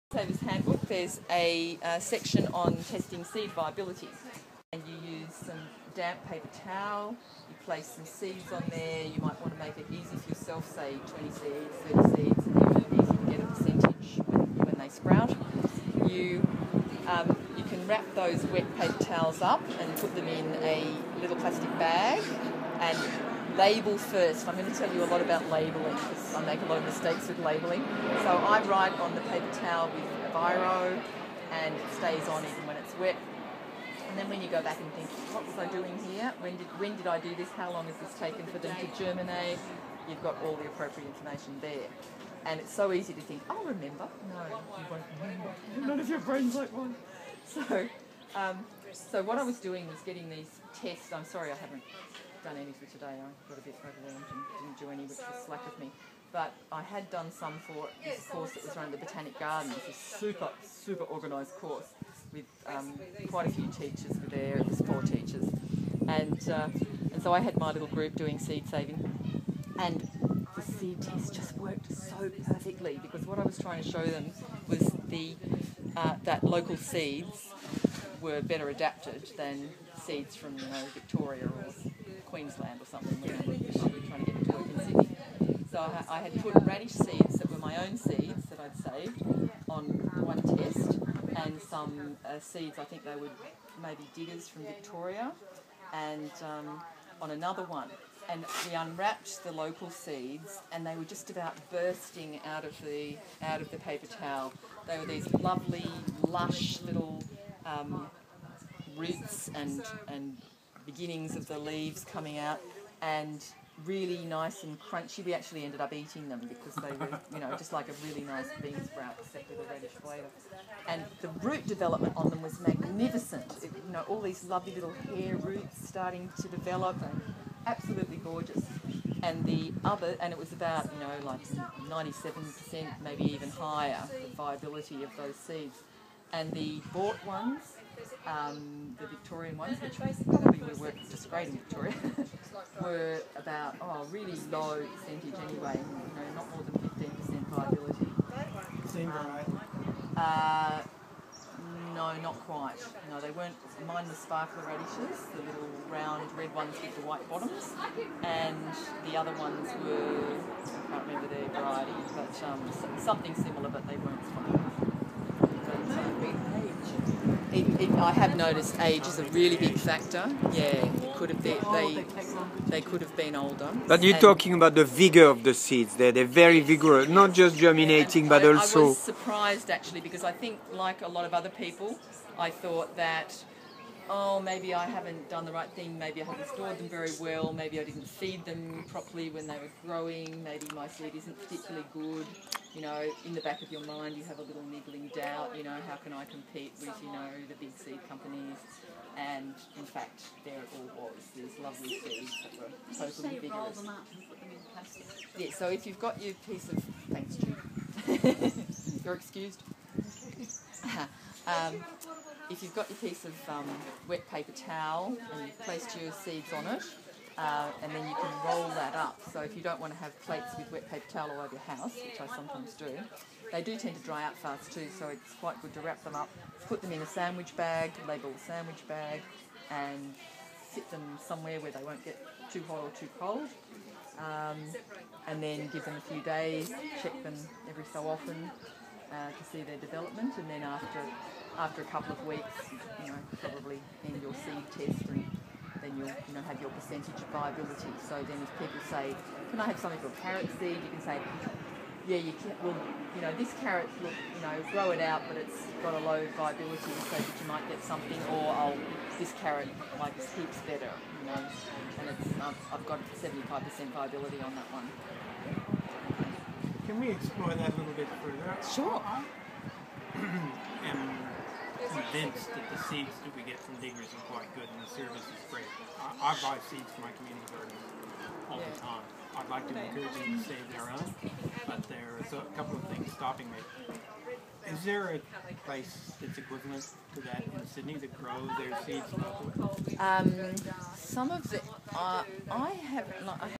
Saver's Handbook, there's a section on testing seed viability, and you use some damp paper towel, you place some seeds on there. You might want to make it easy for yourself, say 20 seeds, 30 seeds, and it's easy to get a percentage when they sprout. You can wrap those wet paper towels up and put them in a little plastic bag and label first. I'm going to tell you a lot about labelling because I make a lot of mistakes with labelling. So I write on the paper towel with a biro and it stays on even when it's wet. And then when you go back and think, what was I doing here? When did I do this? How long has this taken for them to germinate? You've got all the appropriate information there. And it's so easy to think, I'll remember. No, you won't remember. None of your brains like mine. So what I was doing was getting these tests. I'm sorry I haven't done any for today. I got a bit overwhelmed and didn't do any, which was slack of me. But I had done some for this course that was run at the Botanic Gardens, a super organised course with quite a few teachers were there. It was 4 teachers. And so I had my little group doing seed saving. And the seed test just worked so perfectly because what I was trying to show them was that local seeds were better adapted than seeds from Victoria or Queensland or something. We were trying to get to work in Sydney. So I had put radish seeds that were my own seeds that I'd saved on one test, and some seeds, I think they were maybe diggers from Victoria, and on another one. And we unwrapped the local seeds, and they were just about bursting out of the paper towel. They were these lovely, lush little roots and beginnings of the leaves coming out, and really nice and crunchy. We actually ended up eating them because they were, just like a really nice bean sprout, except with a radish flavour. And the root development on them was magnificent. All these lovely little hair roots starting to develop, and absolutely gorgeous. And it was about, like 97%, maybe even higher, the viability of those seeds. And the bought ones, the Victorian ones, which probably would work just great in Victoria, were about, really low percentage anyway, not more than 15% viability. Same variety? No, not quite. No, they weren't. Mine was sparkler radishes, the little round red ones with the white bottoms, and the other ones were, I can't remember their variety, but something similar, but they weren't sparkler. I have noticed age is a really big factor. Yeah, it could have been, they could have been older. But you're talking about the vigour of the seeds. They're very vigorous, not just germinating, but also... I was surprised actually, because I think, like a lot of other people, I thought that, maybe I haven't done the right thing, maybe I haven't stored them very well, maybe I didn't feed them properly when they were growing, maybe my seed isn't particularly good. In the back of your mind you have a little niggling doubt, how can I compete with, the big seed companies? And in fact, there it all was, these lovely seeds that were totally vigorous. Yeah, so if you've got your piece of... Thanks, Jude. You're excused. If you've got your piece of wet paper towel and you've placed your seeds on it, and then you can roll that up. So if you don't want to have plates with wet paper towel all over your house, which I sometimes do, they do tend to dry out fast too, so it's quite good to wrap them up, put them in a sandwich bag, label the sandwich bag, and sit them somewhere where they won't get too hot or too cold, and then give them a few days, check them every so often to see their development, and then after a couple of weeks, probably end your seed test, and then you'll have your percentage of viability. So then if people say, can I have something called carrot seed, you can say, yeah, you can. Well, this carrot, look, grow it out, but it's got a low viability, so that you might get something, or this carrot keeps better, and I've got 75% viability on that one. Can we explore that a little bit further? Sure. I am convinced that the seeds that we get from diggers are quite good and the service is great. I buy seeds for my community garden all the time. I'd like to encourage them to save their own, but there's a couple of things stopping me. Is there a place that's equivalent to that in Sydney that grows their seeds locally? Some of the I have